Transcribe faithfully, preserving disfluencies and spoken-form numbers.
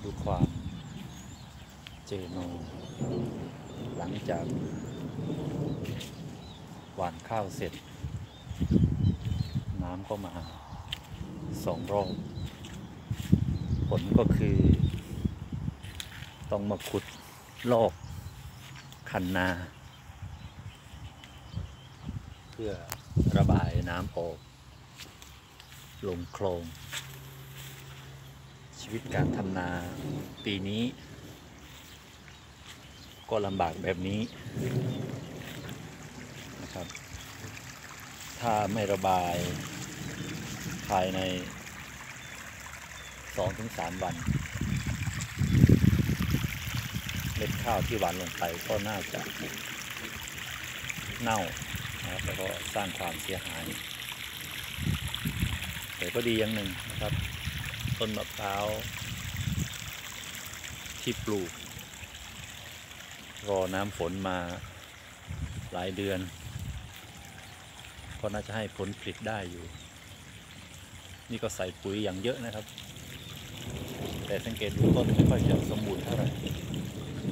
ดูความเจโนหลังจากหว่านข้าวเสร็จน้ำก็มาสองรอบผลก็คือต้องมาขุดลอกคันนา เพื่อระบายน้ำออกลงโคลงชีวิตการทำนาปีนี้ก็ลำบากแบบนี้นะครับถ้าไม่ระบายภายใน สองถึงสาม วันเม็ดข้าวที่หว่านลงไปก็น่าจะเน่านะครับแล้วก็สร้างความเสียหายแต่ก็ดีอย่างหนึ่งนะครับต้นมะพร้าวที่ปลูกรอน้ำฝนมาหลายเดือนก็น่าจะให้ผลผลิตได้อยู่นี่ก็ใส่ปุ๋ยอย่างเยอะนะครับแต่สังเกตดูต้นไม่ค่อยจะสมบูรณ์เท่าไหร่